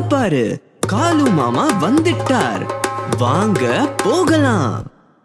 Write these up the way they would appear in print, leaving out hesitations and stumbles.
பாரு, காலு மாமா வந்துட்டார். வாங்க போகலாம்.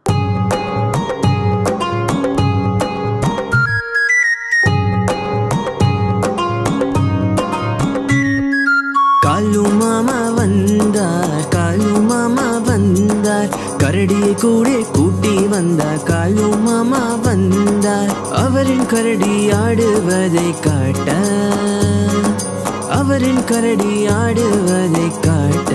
காலு மாமா வந்தார், காலு மாமா வந்தார். கரடியை கூட கூட்டி வந்தார். காலு மாமா வந்தார். அவரின் கரடி ஆடுவதை காட்ட, அவரின் கரடி ஆடுவதை காட்ட.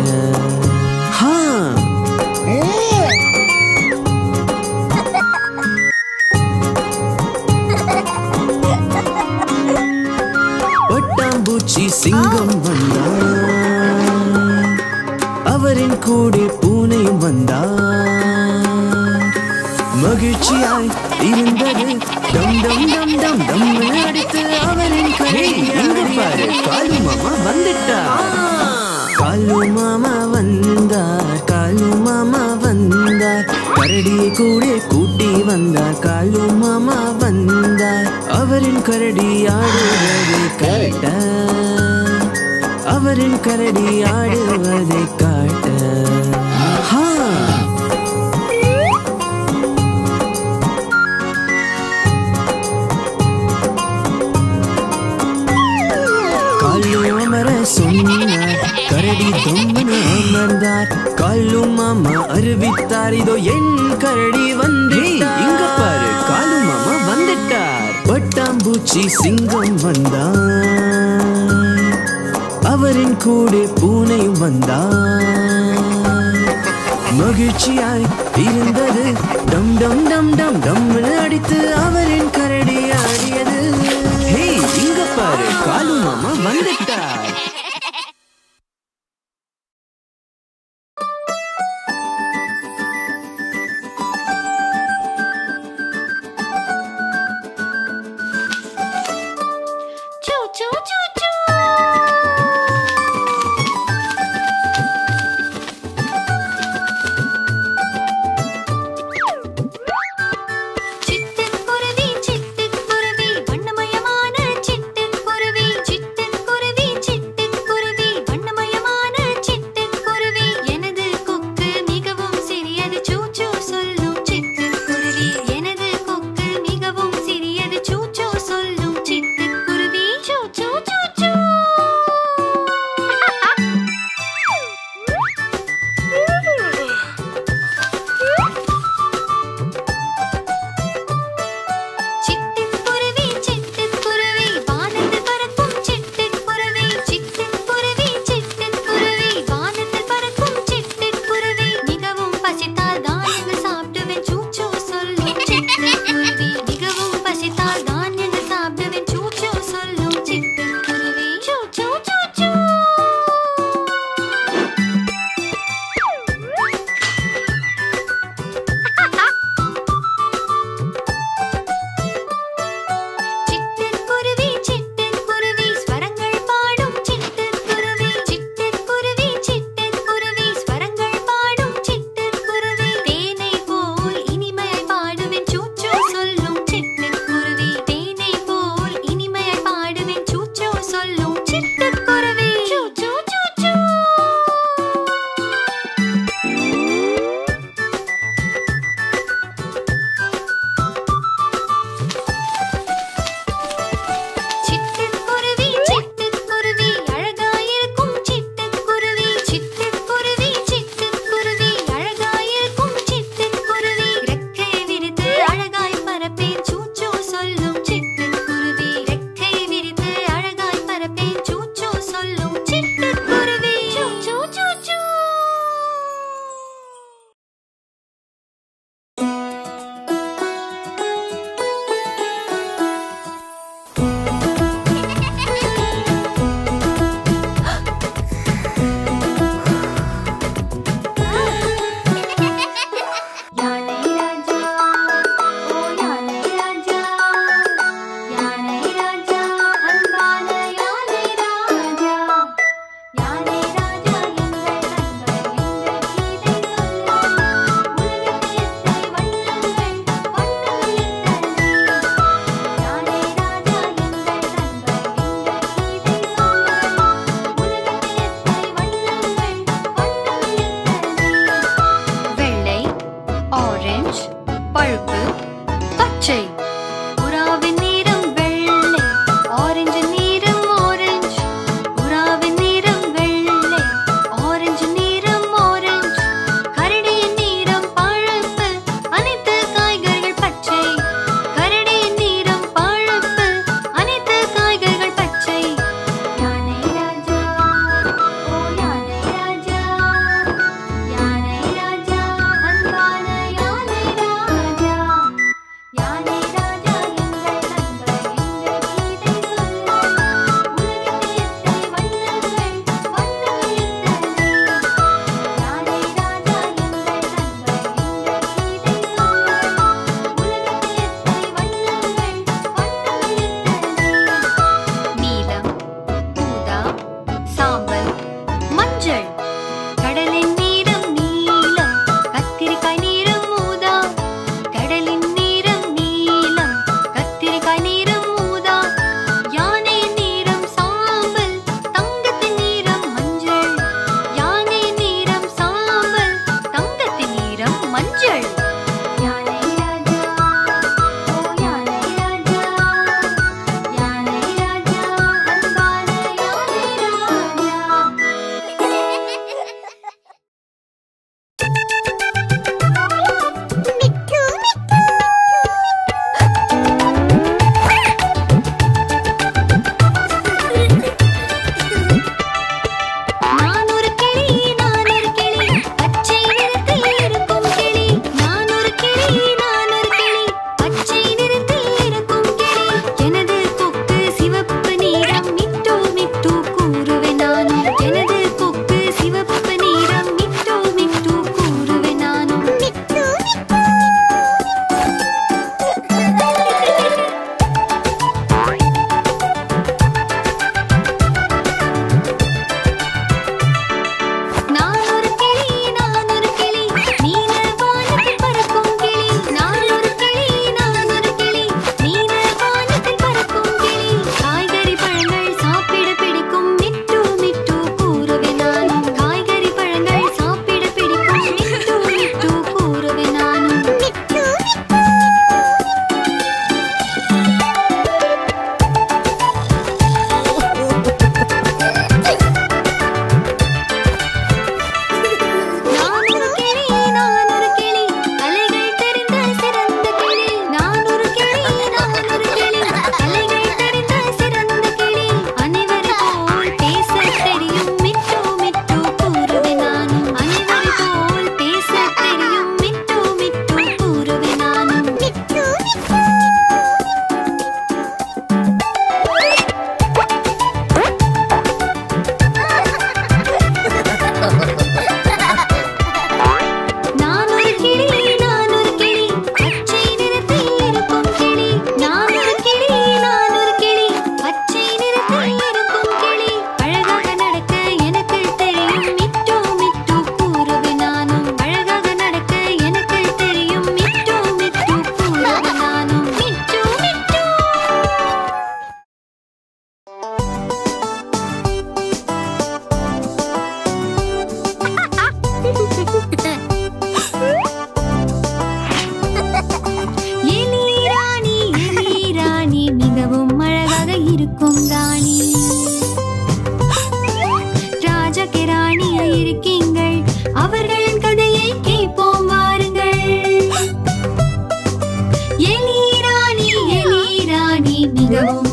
பட்டாம்பூச்சி சிங்கம் வந்தார். அவரின் கூட பூனையும் வந்தார். மகிழ்ச்சியாய் இருந்தது. டம் டம் டம் டம் டம் அடித்து அவரின் கரடி. பாரு, காலு மாமா வந்துட்டார். காலு மாமா வந்தார், காலு மாமா வந்தார். கரடியை கூட கூட்டி வந்தார். காலு மாமா வந்தார். அவரின் கரடி ஆடுவதை காட்ட, அவரின் கரடி ஆடுவதை காட்ட. சொன்னார். கரடி தொம்மனு அமர்ந்தார். காலு மாமா அறிவித்தார், இதோ என் கரடி வந்து. இங்க பாரு, காலு மாமா வந்துட்டார். பட்டாம்பூச்சி சிங்கம் வந்தார். அவரின் கூட பூனையும் வந்தார். மகிழ்ச்சியாய் இருந்தது. டம் டம் டம் டம் டம் அடித்து அவரின் கரடி ஆடியது. இங்க பாரு, காலு மாமா வந்துட்டார்.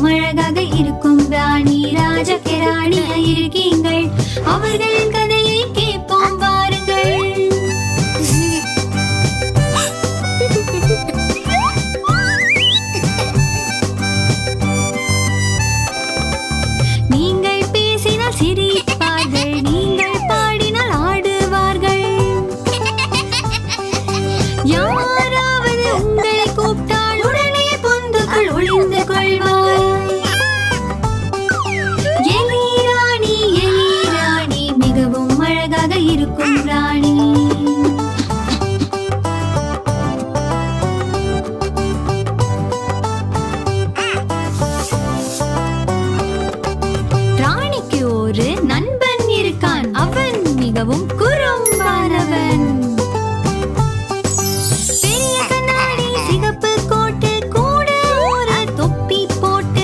அழகாக இருக்கும் ராணி ராஜாக்கு ராணியா இருக்கீங்கள் அவர்களின் கதையை கேட்போம் வாருங்கள் நீங்கள் பேசினால் சிரிப்பார்கள் நீங்கள் பாடினால் ஆடுவார்கள் யாராவது உங்களை கூப்பிட்டால் உடனே பொந்துக்குள் ஒளிந்து கொள்வார் எலி ராணி மிகவும் அழகாக இருக்கும் ராணி ராணிக்கு ஒரு நண்பன் இருக்கான் அவன் மிகவும் குறும்பானவன் பெரிய கண்ணாடி சிகப்பு கோட்டு கூட ஒரு தொப்பி போட்டு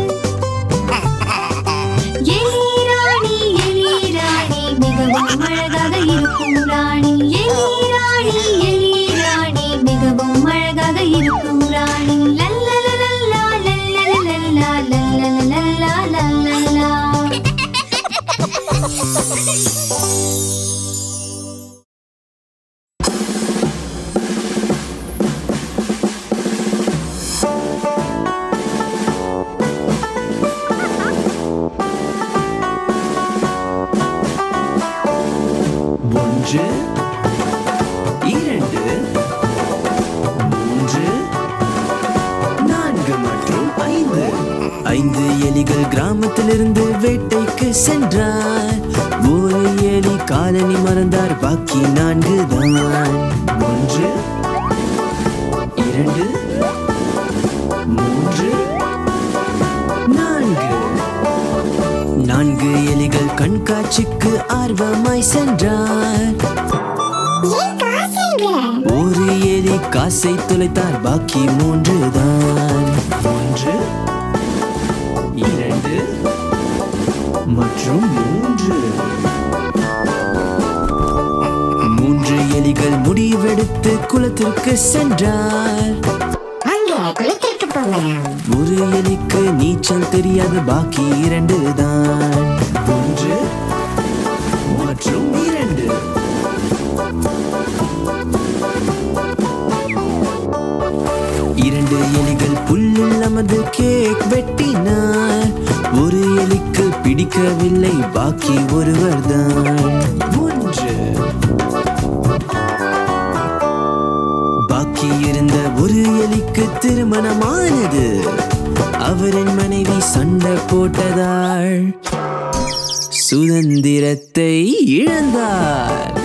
எலி ராணி மிகவும் அழகாக இருக்கும் ராணி எலி ராணி மிகவும் அழகாக இருக்கும் ராணி லல்லலலல்லா லல்லலலல்லா லல்லலலல்லா லல்லலலல்லா ஒன்று, இரண்டு, மூன்று, நான்கு மற்றும் ஐந்து. 5 எலிகள் கிராமத்திலிருந்து வேட்டைக்கு சென்றார். ஒரு எலி காலனி மறந்தார், பாக்கி 4 தான். 1, 2, 3, 4. 4 எலிகள் கண்காட்சிக்கு ஆர்வமாய் சென்றார். ஒரு எலி காசை தொலைத்தார், பாக்கி 3 தான். 1, 2 மற்றும் 3. 3 எலிகள் முடிவெடுத்து குளத்திற்கு சென்றார். ஒரு எலிக்கு நீச்சல் தெரியாது, பாக்கி 2 தான். 1 மற்றும் 2. 2 எலிகள் புல்லில் அமர்ந்து கேக் வெட்டினார். ஒரு எலிக்கு பிடிக்கவில்லை, பாக்கி ஒருவர் தான். 1. பாக்கி இருந்த ஒரு எலிக்கு திருமணமானது. அவரின் மனைவி சண்டை போட்டதால் சுதந்திரத்தை இழந்தார்.